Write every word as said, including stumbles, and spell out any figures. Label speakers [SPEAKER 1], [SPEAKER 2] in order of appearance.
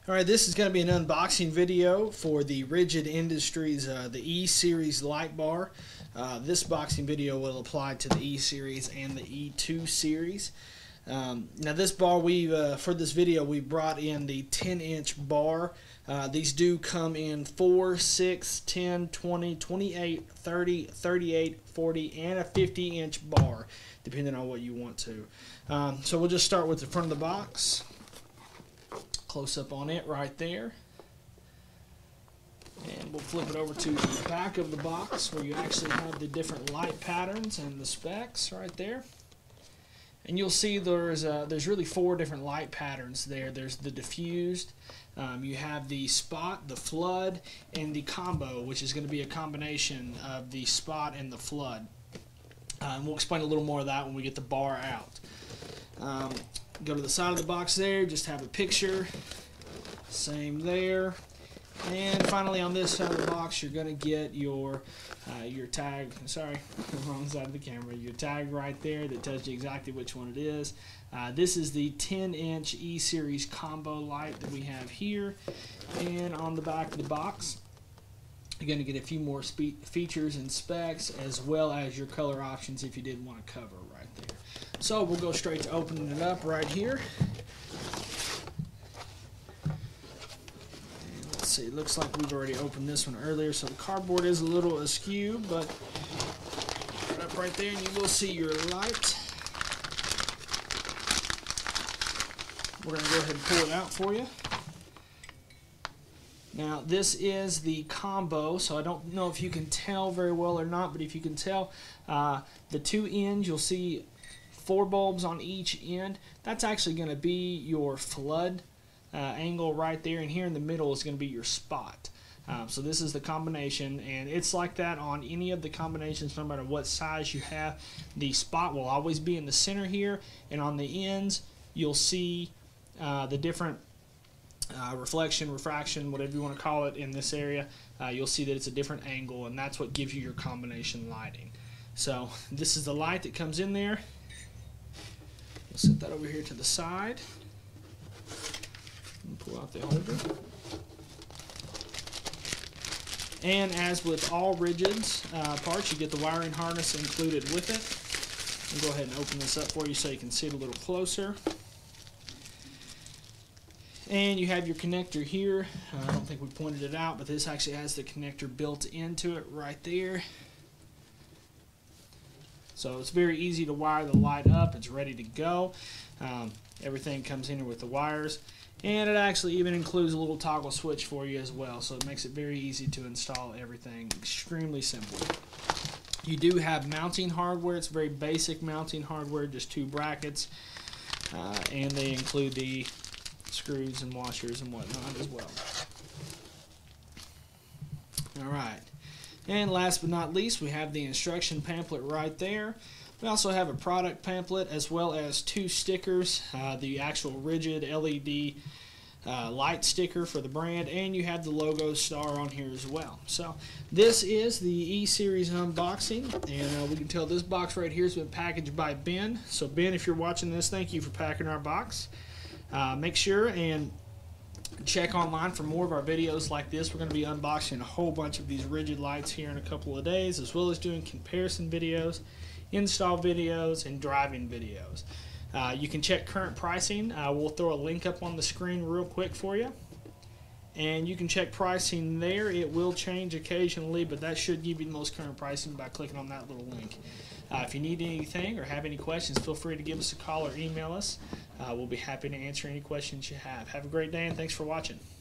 [SPEAKER 1] Alright, this is going to be an unboxing video for the Rigid Industries uh, the E-Series light bar. Uh, this boxing video will apply to the E-Series and the E two series. Um, now this bar, we uh, for this video, we brought in the ten inch bar. Uh, these do come in four, six, ten, twenty, twenty-eight, thirty, thirty-eight, forty, and a fifty inch bar, depending on what you want to. Um, so we'll just start with the front of the box. Close up on it right there. And we'll flip it over to the back of the box where you actually have the different light patterns and the specs right there. And you'll see there's uh, there's really four different light patterns there. There's the diffused, um, you have the spot, the flood, and the combo, which is going to be a combination of the spot and the flood. Uh, and we'll explain a little more of that when we get the bar out. Um, go to the side of the box there, just have a picture. Same there. And finally on this side of the box you're going to get your uh, your tag, sorry, wrong side of the camera, your tag right there that tells you exactly which one it is. Uh, this is the ten inch E-Series combo light that we have here. And on the back of the box you're going to get a few more features and specs, as well as your color options if you did want to cover right there. So we'll go straight to opening it up right here. See, it looks like we've already opened this one earlier, so the cardboard is a little askew, but right up right there and you will see your light. We're going to go ahead and pull it out for you. Now this is the combo, so I don't know if you can tell very well or not, but if you can tell, uh, the two ends, you'll see four bulbs on each end. That's actually going to be your flood Uh, angle right there, and here in the middle is going to be your spot. Um, so this is the combination, and it's like that on any of the combinations, no matter what size you have. The spot will always be in the center here, and on the ends you'll see uh, the different uh, reflection, refraction, whatever you want to call it in this area. Uh, you'll see that it's a different angle, and that's what gives you your combination lighting. So this is the light that comes in there. We'll set that over here to the side. And pull out the holder. And as with all Rigids uh, parts, you get the wiring harness included with it. I'll go ahead and open this up for you so you can see it a little closer. And you have your connector here. Uh, I don't think we pointed it out, but this actually has the connector built into it right there. So it's very easy to wire the light up. It's ready to go. Um, everything comes in here with the wires. And it actually even includes a little toggle switch for you as well, so it makes it very easy to install everything. Extremely simple. You do have mounting hardware. It's very basic mounting hardware, just two brackets, uh, and they include the screws and washers and whatnot as well. Alright, and last but not least, we have the instruction pamphlet right there. We also have a product pamphlet as well as two stickers, uh, the actual Rigid L E D uh, light sticker for the brand, and you have the logo star on here as well. So this is the E-Series unboxing, and uh, we can tell this box right here has been packaged by Ben. So Ben, if you're watching this, thank you for packing our box. Uh, make sure and check online for more of our videos like this. We're going to be unboxing a whole bunch of these Rigid lights here in a couple of days, as well as doing comparison videos, install videos, and driving videos. Uh, you can check current pricing. Uh, we'll throw a link up on the screen real quick for you. And you can check pricing there. It will change occasionally, but that should give you the most current pricing by clicking on that little link. Uh, if you need anything or have any questions, feel free to give us a call or email us. Uh, we'll be happy to answer any questions you have. Have a great day, and thanks for watching.